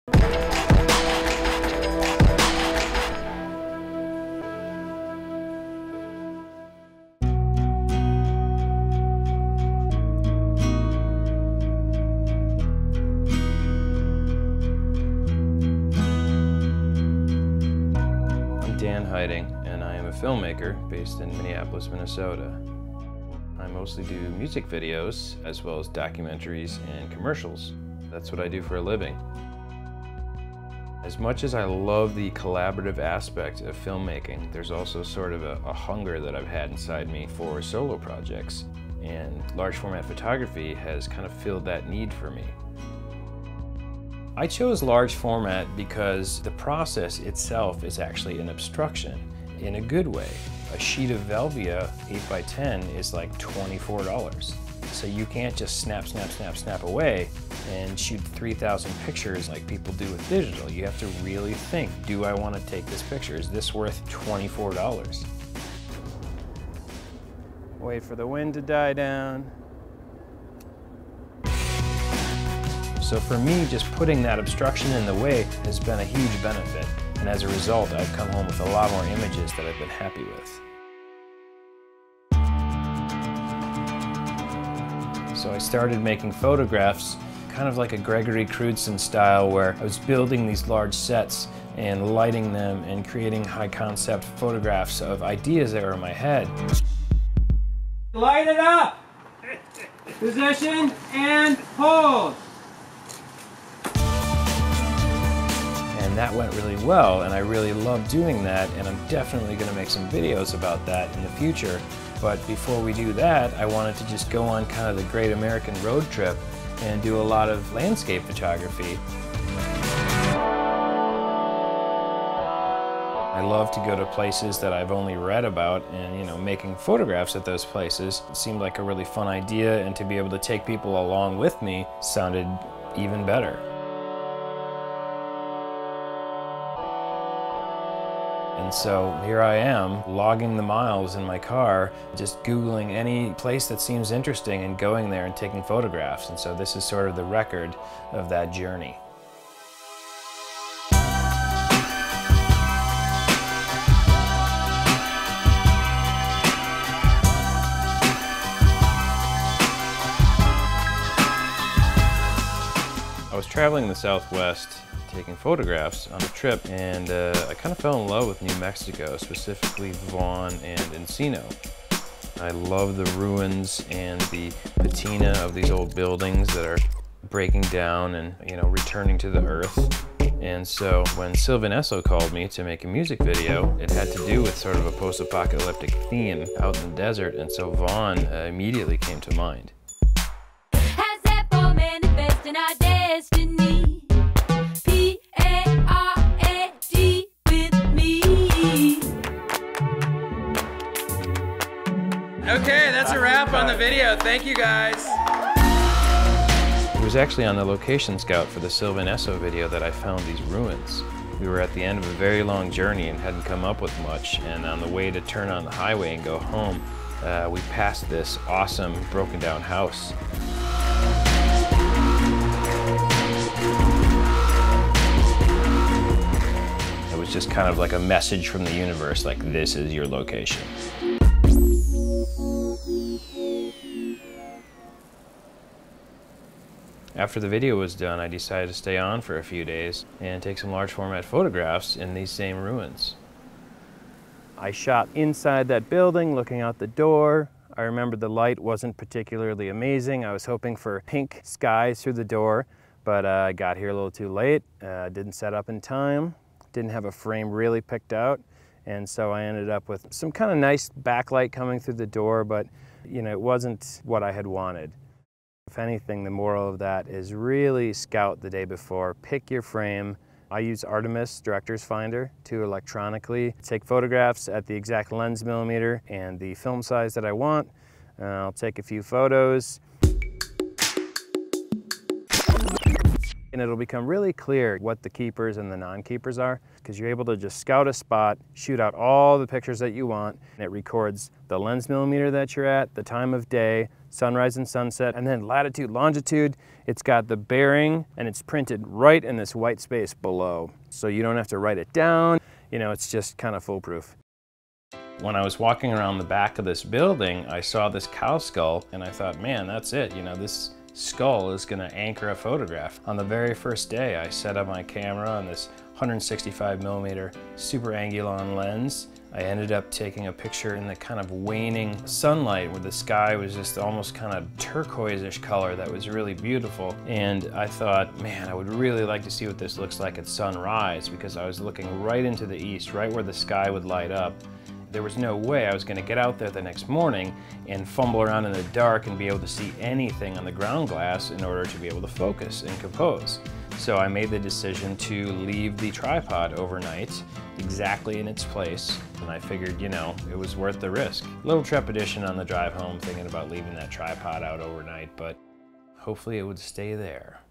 Dan Huiting, and I am a filmmaker based in Minneapolis, Minnesota. I mostly do music videos as well as documentaries and commercials. That's what I do for a living. As much as I love the collaborative aspect of filmmaking, there's also sort of a hunger that I've had inside me for solo projects, and large format photography has kind of filled that need for me. I chose large format because the process itself is actually an obstruction in a good way. A sheet of Velvia 8x10 is like $24. So you can't just snap, snap, snap, snap away and shoot 3,000 pictures like people do with digital. You have to really think, do I want to take this picture? Is this worth $24? Wait for the wind to die down. So for me, just putting that obstruction in the way has been a huge benefit. And as a result, I've come home with a lot more images that I've been happy with. So I started making photographs kind of like a Gregory Crewdson style, where I was building these large sets and lighting them and creating high concept photographs of ideas that were in my head. Light it up! Position and hold! And that went really well, and I really love doing that, and I'm definitely going to make some videos about that in the future. But before we do that, I wanted to just go on kind of the great American road trip and do a lot of landscape photography. I love to go to places that I've only read about, and making photographs at those places seemed like a really fun idea, and to be able to take people along with me sounded even better. And so here I am, logging the miles in my car, just Googling any place that seems interesting and going there and taking photographs. And so this is sort of the record of that journey. I was traveling the Southwest, taking photographs on a trip, and I kind of fell in love with New Mexico, specifically Vaughn and Encino. I love the ruins and the patina of these old buildings that are breaking down and returning to the earth. And so when Sylvan Esso called me to make a music video, it had to do with sort of a post-apocalyptic theme out in the desert, and so Vaughn immediately came to mind. Has that for manifest in our destiny? P-A-R-A-D with me. Okay, that's a wrap on the video. Thank you guys. It was actually on the location scout for the Sylvan Esso video that I found these ruins. We were at the end of a very long journey and hadn't come up with much, and on the way to turn on the highway and go home, we passed this awesome broken down house. It was just kind of like a message from the universe, like, this is your location. After the video was done, I decided to stay on for a few days and take some large format photographs in these same ruins. I shot inside that building, looking out the door. I remember the light wasn't particularly amazing. I was hoping for pink skies through the door, but I got here a little too late. Didn't set up in time, didn't have a frame really picked out, and so I ended up with some kind of nice backlight coming through the door, but it wasn't what I had wanted. If anything, the moral of that is really scout the day before, pick your frame. I use Artemis Director's Finder to electronically take photographs at the exact lens millimeter and the film size that I want. I'll take a few photos. and it'll become really clear what the keepers and the non-keepers are, because you're able to just scout a spot, shoot out all the pictures that you want, and it records the lens millimeter that you're at, the time of day, sunrise and sunset, and then latitude, longitude. It's got the bearing, and it's printed right in this white space below. So you don't have to write it down. You know, it's just kind of foolproof. When I was walking around the back of this building, I saw this cow skull, and I thought, man, that's it. You know, this skull is gonna anchor a photograph. On the very first day, I set up my camera on this 165mm super angulon lens. I ended up taking a picture in the kind of waning sunlight where the sky was just almost kind of turquoise-ish color that was really beautiful. And I thought, man, I would really like to see what this looks like at sunrise, because I was looking right into the east, right where the sky would light up. There was no way I was going to get out there the next morning and fumble around in the dark and be able to see anything on the ground glass in order to be able to focus and compose. So I made the decision to leave the tripod overnight exactly in its place, and I figured, you know, it was worth the risk. A little trepidation on the drive home thinking about leaving that tripod out overnight, but hopefully it would stay there.